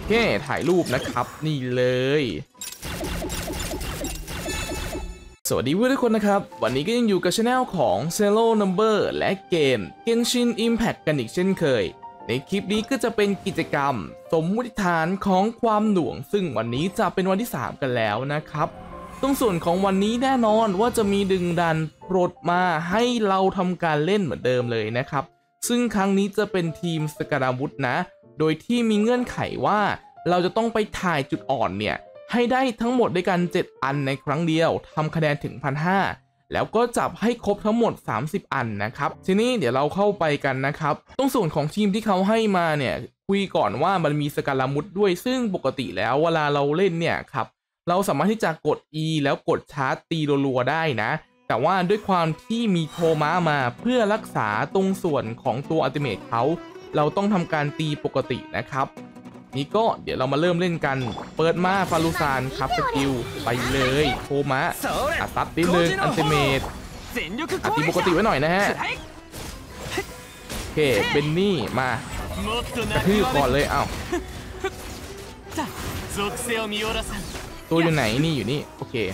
แค่ถ่ายรูปนะครับนี่เลยสวัสดีเพื่อนทุกคนนะครับวันนี้ก็ยังอยู่กับช anel ของ Zero Number และเกม Genshin Impact กันอีกเช่นเคยในคลิปนี้ก็จะเป็นกิจกรรมสมมุติฐานของความหน่วงซึ่งวันนี้จะเป็นวันที่3กันแล้วนะครับตรงส่วนของวันนี้แน่นอนว่าจะมีดึงดันปลดมาให้เราทำการเล่นเหมือนเดิมเลยนะครับซึ่งครั้งนี้จะเป็นทีมสกราวุธนะโดยที่มีเงื่อนไขว่าเราจะต้องไปถ่ายจุดอ่อนเนี่ยให้ได้ทั้งหมดด้วยกัน7อันในครั้งเดียวทำคะแนนถึง 1,500 แล้วก็จับให้ครบทั้งหมด30อันนะครับทีนี้เดี๋ยวเราเข้าไปกันนะครับตรงส่วนของทีมที่เขาให้มาเนี่ยคุยก่อนว่ามันมีสกรามุดด้วยซึ่งปกติแล้วเวลาเราเล่นเนี่ยครับเราสามารถที่จะกด E แล้วกดชาร์จตีรัวๆได้นะแต่ว่าด้วยความที่มีโทม้ามาเพื่อรักษาตรงส่วนของตัวอัลติเมทเขาเราต้องทำการตีปกตินะครับนี่ก็เดี๋ยวเรามาเริ่มเล่นกันเปิดมาฟาลูซานครับสกิลไปเลยโทม้าตัดนิดนึงอัลติเมทตีปกติไว้หน่อยนะฮะโอเคเบนนี่มากระทืบก่อนเลยเอ้าตัวอยู่ไหนนี่อยู่นี่โอเค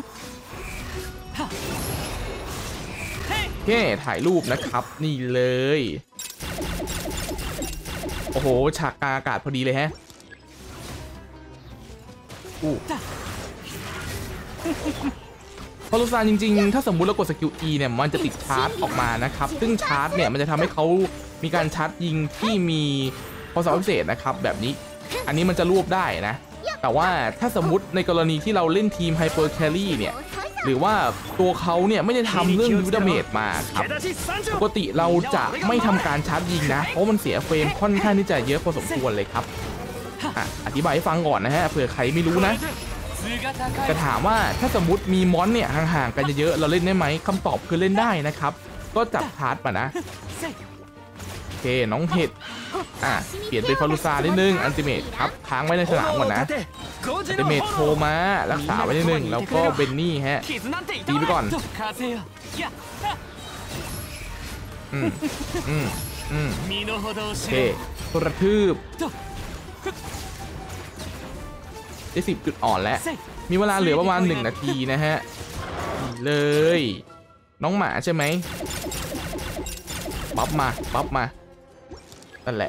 แค่ถ่ายรูปนะครับนี่เลยโอ้โหฉากกลางอากาศพอดีเลยฮะฟาลูซานจริงๆถ้าสมมุติเรากดสกิล E เนี่ยมันจะติดชาร์จออกมานะครับซึ่งชาร์จเนี่ยมันจะทำให้เขามีการชาร์จยิงที่มีความสามารถพิเศษนะครับแบบนี้อันนี้มันจะรวบได้นะแต่ว่าถ้าสมมุติในกรณีที่เราเล่นทีมไฮเปอร์แครี่เนี่ยหรือว่าตัวเขาเนี่ยไม่ได้ทำเรื่องยูดาเมจมาครับปกติเราจะไม่ทำการชาร์จยิงนะเพราะมันเสียเฟรมค่อนข้างที่จะเยอะพอสมควรเลยครับอธิบายให้ฟังก่อนนะฮะเผื่อใครไม่รู้นะจะถามว่าถ้าสมมุติมีมอนเนี่ยห่างๆกันเยอะๆเราเล่นได้ไหมคำตอบคือเล่นได้นะครับก็จับชาร์จมานะโอเคน้องเห็ดเปลี่ยนเป็นฟาลูซานิดนึงอัลติเมทครับค้างไว้ในสนามก่อนนะอัลติเมทโทมารักษาไว้นิดนึงแล้วก็เบนนี่ฮะตีไปก่อนโอเคกระทืบได้10 จุดอ่อนแล้วมีเวลาเหลือประมาณ1 นาทีนะฮะเลยน้องหมาใช่ไหมปั๊บมานั่นแหละ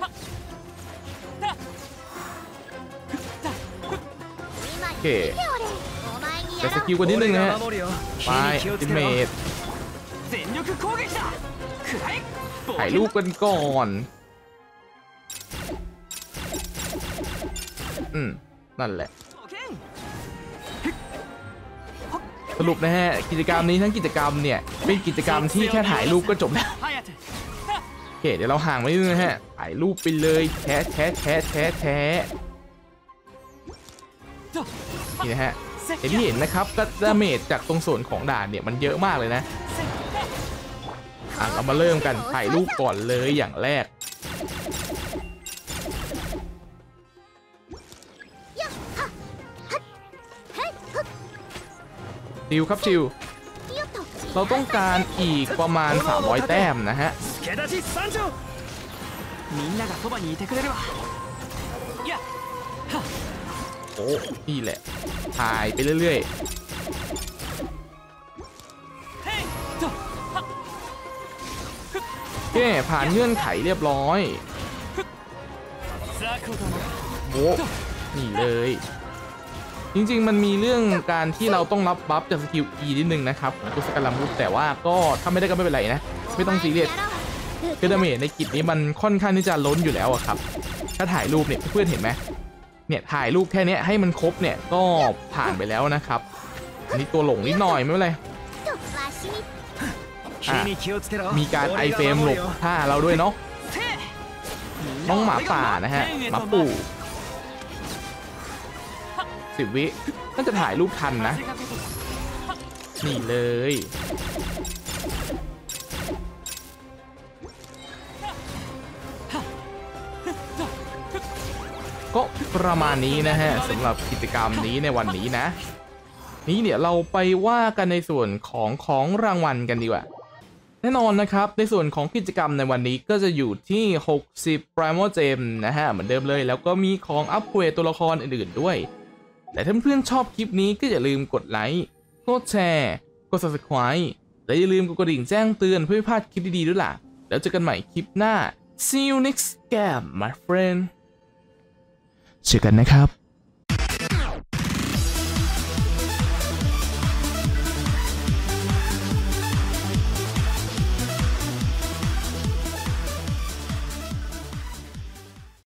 โอเคแต่สกิลกันนิดนึงนะฮะไปอัลติเมทถ่ายรูปกันก่อนนั่นแหละสรุปนะฮะกิจกรรมนี้ทั้งกิจกรรมเนี่ยเป็นกิจกรรมที่แค่ถ่ายรูปก็จบแล้วโอเคเดี๋ยวเราห่างไว้นิดนึงนะฮะถ่ายรูปไปเลยแท้นี่นะฮะอย่างที่เห็นนะครับก็ดาเมจจากตรงส่วนของด่านเนี่ยมันเยอะมากเลยนะเรามาเริ่มกันถ่ายรูปก่อนเลยอย่างแรกชิวครับชิวเราต้องการอีกประมาณ300 แต้มนะฮะโอ้นี่แหละถ่ายไปเรื่อยๆโอเคผ่านเงื่อนไขเรียบร้อยโอ้นี่เลยจริงๆมันมีเรื่องการที่เราต้องรับบัฟจากสกิล E นิดนึงนะครับตัวสกาลัมบุสแต่ว่าก็ทำไม่ได้ก็ไม่เป็นไรนะไม่ต้องซีเรียสคือดาเมจในกิจนี้มันค่อนข้างที่จะล้นอยู่แล้วอะครับถ้าถ่ายรูปเนี่ยเพื่อนเห็นไหมเนี่ยถ่ายรูปแค่นี้ให้มันครบเนี่ยก็ผ่านไปแล้วนะครับอันนี้ตัวหลงนิดหน่อยไม่เป็นไรมีการไอเฟรมหลบท่าเราด้วยเนาะน้องหมาป่านะฮะหมาปู่10 วิน่าจะถ่ายรูปทันนะนี่เลยก็ประมาณนี้นะฮะสำหรับกิจกรรมนี้ในวันนี้นะนี่เดี๋ยวเราไปว่ากันในส่วนของรางวัลกันดีกว่าแน่นอนนะครับในส่วนของกิจกรรมในวันนี้ก็จะอยู่ที่60 Primal Gem นะฮะเหมือนเดิมเลยแล้วก็มีของอัปเกรดตัวละครอื่นๆด้วยแต่ถ้าเพื่อนชอบคลิปนี้ก็อย่าลืมกดไลค์กดแชร์กด Subscribe และอย่าลืมกดกระดิ่งแจ้งเตือนเพื่อไม่พลาดคลิปดีๆด้วยล่ะแล้วเจอกันใหม่คลิปหน้า See you next game my friend เจอกันนะครับ